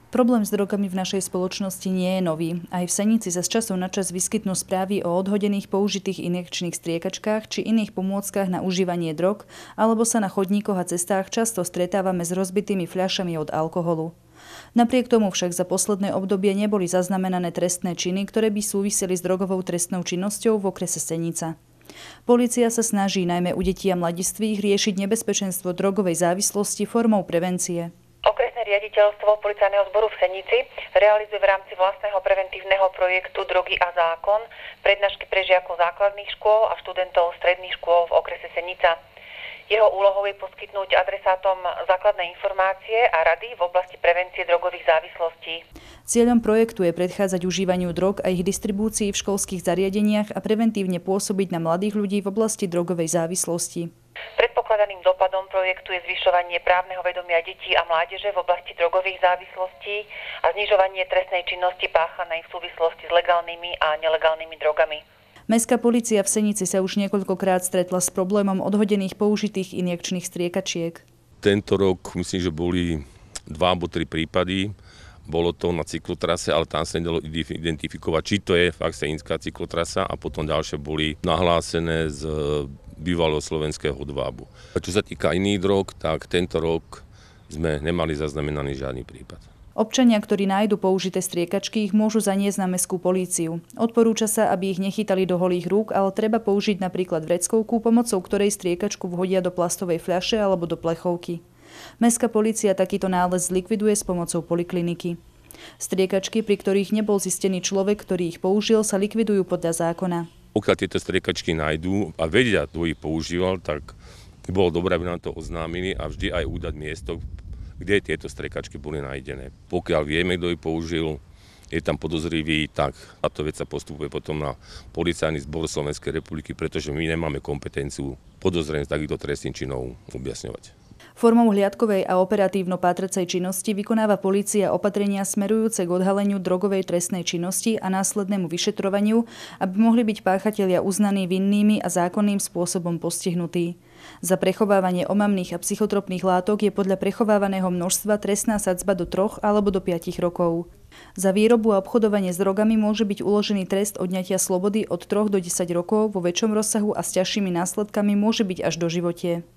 Problém s drogami v našej spoločnosti nie je nový. Aj v Senici sa z času na čas vyskytnú správy o odhodených použitých injekčných striekačkách či iných pomôckach na užívanie drog, alebo sa na chodníkoch a cestách často stretávame s rozbitými fľašami od alkoholu. Napriek tomu však za posledné obdobie neboli zaznamenané trestné činy, ktoré by súviseli s drogovou trestnou činnosťou v okrese Senica. Polícia sa snaží najmä u detí a mladistvých riešiť nebezpečenstvo drogovej závislosti formou prevencie. Okresné riaditeľstvo Policajného zboru v Senici realizuje v rámci vlastného preventívneho projektu Drogy a zákon prednášky pre žiakov základných škôl a študentov stredných škôl v okrese Senica. Jeho úlohou je poskytnúť adresátom základné informácie a rady v oblasti prevencie drogových závislostí. Cieľom projektu je predchádzať užívaniu drog a ich distribúcii v školských zariadeniach a preventívne pôsobiť na mladých ľudí v oblasti drogovej závislosti. Predpokladaným dopadom projektu je zvyšovanie právneho vedomia detí a mládeže v oblasti drogových závislostí a znižovanie trestnej činnosti páchanej v súvislosti s legálnymi a nelegálnymi drogami. Mestská polícia v Senici sa už niekoľkokrát stretla s problémom odhodených použitých injekčných striekačiek. Tento rok myslím, že boli 2 alebo 3 prípady. Bolo to na cyklotrase, ale tam sa nedalo identifikovať, či to je fakt senická cyklotrasa, a potom ďalšie boli nahlásené z bývalého slovenského Hodvábu. Čo sa týka iných drog, tak tento rok sme nemali zaznamenaný žiadny prípad. Občania, ktorí nájdu použité striekačky, ich môžu zaniesť na mestskú políciu. Odporúča sa, aby ich nechytali do holých rúk, ale treba použiť napríklad vreckovku, pomocou ktorej striekačku vhodia do plastovej fľaše alebo do plechovky. Mestská polícia takýto nález zlikviduje s pomocou polikliniky. Striekačky, pri ktorých nebol zistený človek, ktorý ich použil, sa likvidujú podľa zákona. Pokiaľ tieto striekačky nájdú a vedia, kto ich používal, tak by bolo dobré, aby nám to oznámili a vždy aj udať miesto, kde tieto striekačky boli nájdené. Pokiaľ vieme, kto ich použil, je tam podozrivý, tak táto vec sa postupuje potom na Policajný zbor Slovenskej republiky, pretože my nemáme kompetenciu podozrenie z takýchto trestných činov objasňovať. Formou hliadkovej a operatívno-pátracej činnosti vykonáva polícia opatrenia smerujúce k odhaleniu drogovej trestnej činnosti a následnému vyšetrovaniu, aby mohli byť páchatelia uznaní vinnými a zákonným spôsobom postihnutí. Za prechovávanie omamných a psychotropných látok je podľa prechovávaného množstva trestná sadzba do 3 alebo do 5 rokov. Za výrobu a obchodovanie s drogami môže byť uložený trest odňatia slobody od 3 do 10 rokov, vo väčšom rozsahu a s ťažšími následkami môže byť až doživotie.